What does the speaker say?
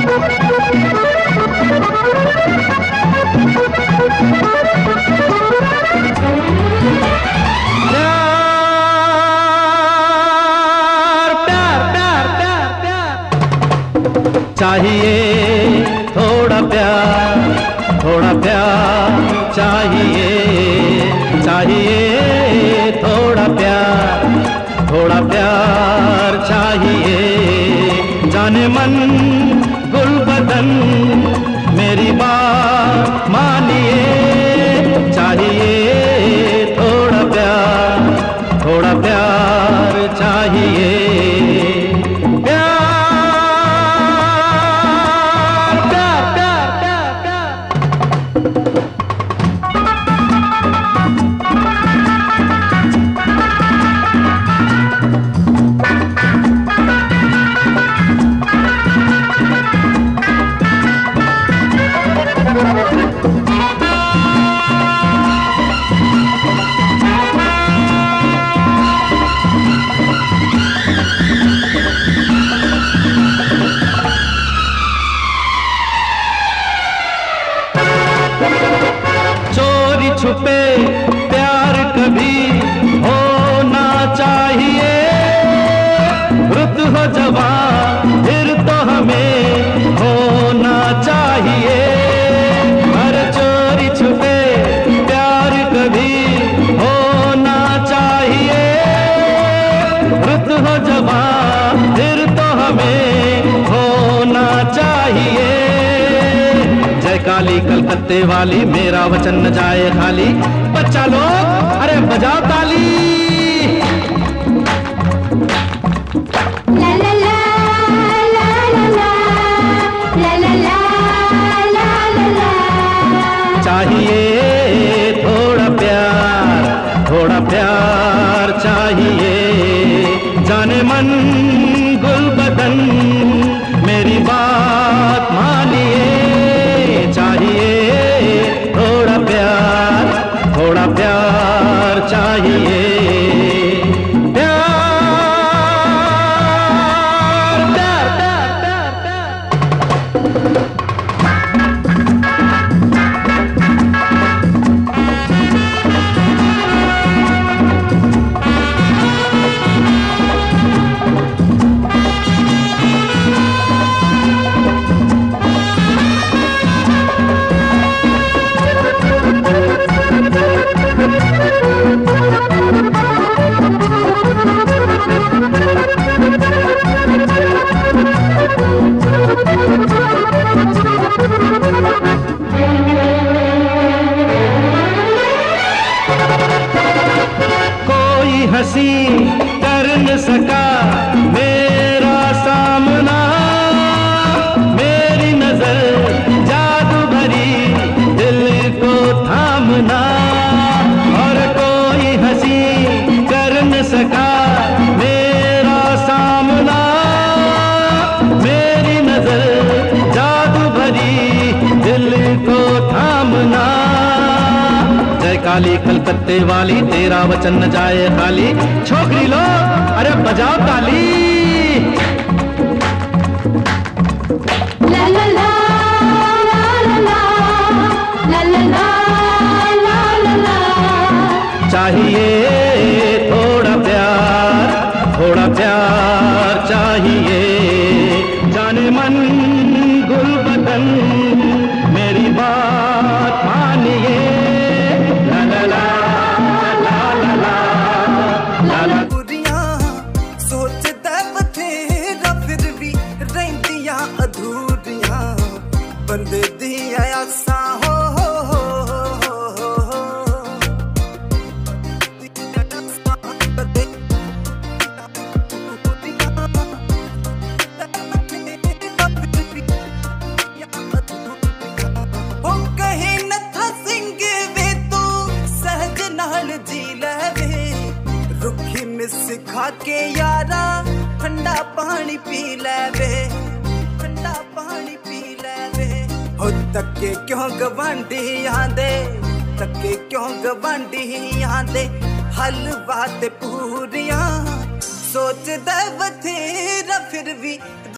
चाहिए थोड़ा प्यार चाहिए, चाहिए थोड़ा प्यार चाहिए। जाने मन गुल बदन मेरी बात मानिए, चाहिए थोड़ा प्यार चाहिए। चोरी छुपे प्यार कभी होना चाहिए, रुत हो जवान फिर तो हमें होना चाहिए। हर चोरी छुपे प्यार कभी होना चाहिए, रुत हो जवान फिर तो हमें होना चाहिए। जय काली कलकत्ते वाली मेरा वचन न जाए खाली, बच्चा लोग अरे बजाओ ताली। ला ला ला ला ला ला ला ला ला ला। चाहिए थोड़ा प्यार चाहिए। जाने मन गुल बदन मेरी बात मानिए, चाहिए थोड़ा प्यार चाहिए। कोई हंसी कर न सका मेरा सामना, मेरी नजर जादू भरी दिल को थामना। और कोई हंसी कर न सका मेरा सामना, मेरी नजर जादू भरी दिल को थामना। जय काली कलकत्ते वाली तेरा वचन न जाए खाली, छोकरी लो अरे बजाओ ताली। ला ला ला ला ला ला ला ला ला। चाहिए थोड़ा प्यार चाहिए। जाने मन गुल बदन मेरी बात मानिए। ला ला ला ला ला ला ला। बुरियां सोचदा बथेरा फिर भी रहिंदियां अधूरियां, बंदे दियां आसां हो सिखा के यारा ठंडा पानी पी ले, ठंडा पानी पी ले। हो तके क्यों गवांढियां दे, तके क्यों गवांढियां दे, हलवा ते पूरियां सोचदा बथेरा फिर भी